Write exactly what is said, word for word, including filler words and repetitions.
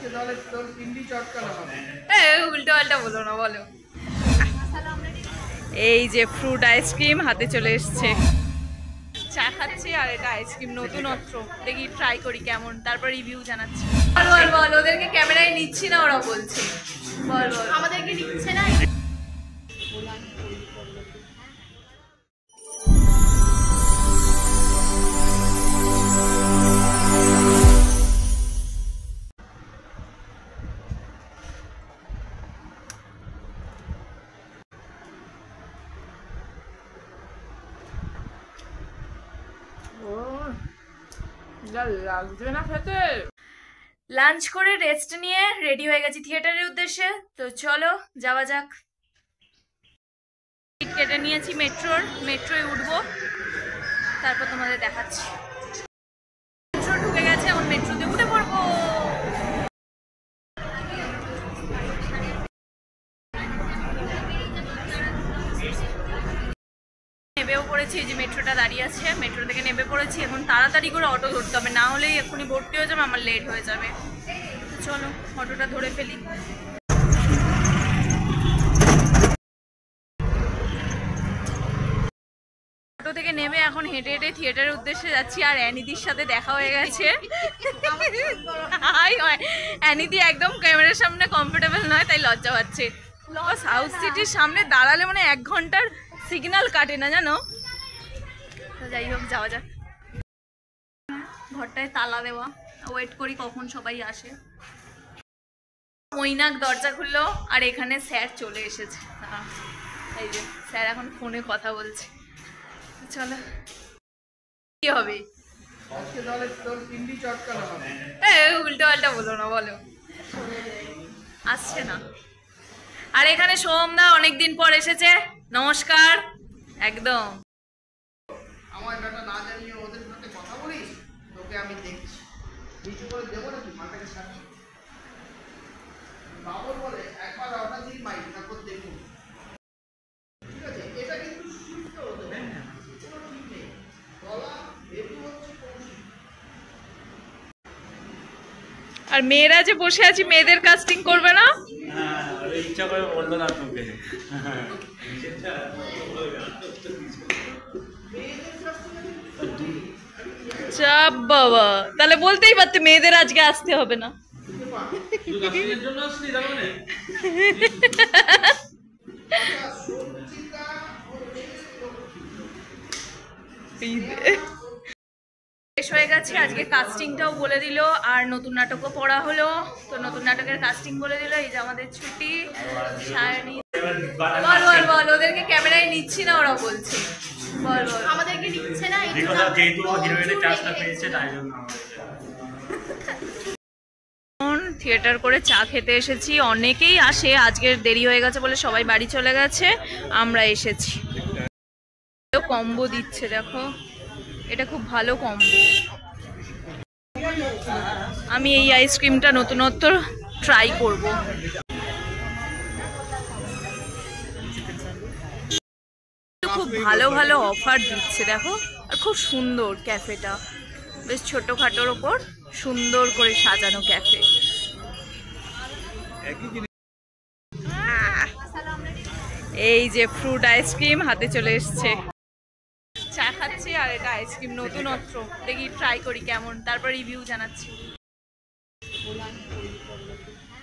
উল্টো পাল্টা বলো না, বলো। এই যে ফ্রুট আইসক্রিম হাতে চলে এসছে, চা খাচ্ছি আর এটা আইসক্রিম নতুনত্ব, দেখি ট্রাই করি কেমন, তারপর রিভিউ জানাচ্ছি। বল বল বল, ওদেরকে ক্যামেরায় নিচ্ছি না ওরা বলছে, বল বল। আমাদেরকে নিচ্ছে না। লাগছে না খেতে। লাঞ্চ করে রেস্ট নিয়ে রেডি হয়ে গেছি থিয়েটারের উদ্দেশ্যে, তো চলো যাওয়া যাক। টিকিট কেটে নিয়েছি মেট্রোর, মেট্রোয় উঠবো, তারপর তোমাদের দেখাচ্ছি। মেট্রো ঢুকে গেছে, এখন মেট্রোতে উঠে পড়বো। নেবেও পড়েছি, এই যে মেট্রোটা দাঁড়িয়ে আছে, মেট্রো থেকে নেমে পড়েছি। এখন তাড়াতাড়ি করে অটো ধরতে হবে, না হলেই এক্ষুনি ভর্তি হয়ে যাবে, আমার লেট হয়ে যাবে। চলো অটোটা ধরে ফেলি। অটো থেকে নেমে এখন হেঁটে হেঁটে থিয়েটারের উদ্দেশ্যে যাচ্ছি। আর অ্যানিদির সাথে দেখা হয়ে গেছে। অ্যানিদি একদম ক্যামেরার সামনে কমফোর্টেবল নয়, তাই লজ্জা পাচ্ছে। সাউথ সিটির সামনে দাঁড়ালে মানে এক ঘন্টার সিগন্যাল কাটে না, জানো। তো যাই হোক, যাওয়া যাক। ঘরটায় তালা দেওয়া, ওয়েট করি কখন সবাই আসে। মৈনাক দরজা খুললো আর এখানে স্যার চলে এসেছে। এই যে স্যার এখন ফোনে কথা বলছে। চলো, কি হবে? উল্টো পাল্টা বলো না, বলো। আসছে না। আর এখানে সোমদা অনেকদিন পর এসেছে, নমস্কার। একদম আমার ব্যাটা না জানিয়ে ওদের সাথে কথা বলিস, তোকে আমি দেখছি। কিছু করে দেবো নাকি মাটাকে সাথে? বাবর বলে একবার অর্ডার দিই মাই, তারপর দেখুন। ঠিক আছে, এটা কিন্তু শিখতে হতে হবে, কোনো ঠিক নেই। গলা হেতু হচ্ছে কৌশল। আর মেয়েরা যে বসে আছি, মেয়েদের কাস্টিং করবে না? হ্যাঁ, ইচ্ছা করে বললো না তোকে। চাপ বাবা, তাহলে বলতেই পারতে মেয়েদের আজকে আসতে হবে না। শেষ হয়ে গেছে, আজকে কাস্টিংটাও বলে দিল আর নতুন নাটকও পড়া হলো। তো নতুন নাটকের কাস্টিং বলে দিল। এই যে আমাদের ছুটি সায়নী। বল বল বল, ওদেরকে ক্যামেরায় নিচ্ছি না ওরা বলছে, বল বল। আমাদেরকে নিচ্ছে না। যেহেতু হিরোইনের চান্সটা পেয়েছে তাই জন্য থিয়েটার করে চা খেতে এসেছি। অনেকেই আসে, আজকের দেরি হয়ে গেছে বলে সবাই বাড়ি চলে গেছে, আমরা এসেছি। কম্বো দিচ্ছে, দেখো এটা খুব ভালো কম্বো। আমি এই আইসক্রিমটা নতুনত্ব ট্রাই করব। খুব ভালো ভালো অফার দিচ্ছে দেখো, আর খুব সুন্দর ক্যাফেটা, বেশ ছোটখাটোর ওপর সুন্দর করে সাজানো ক্যাফে। এই যে ফ্রুট আইসক্রিম হাতে চলে এসছে, চা খাচ্ছি আর এটা আইসক্রিম নতুনত্ব, দেখি ট্রাই করি কেমন, তারপর রিভিউ জানাচ্ছি।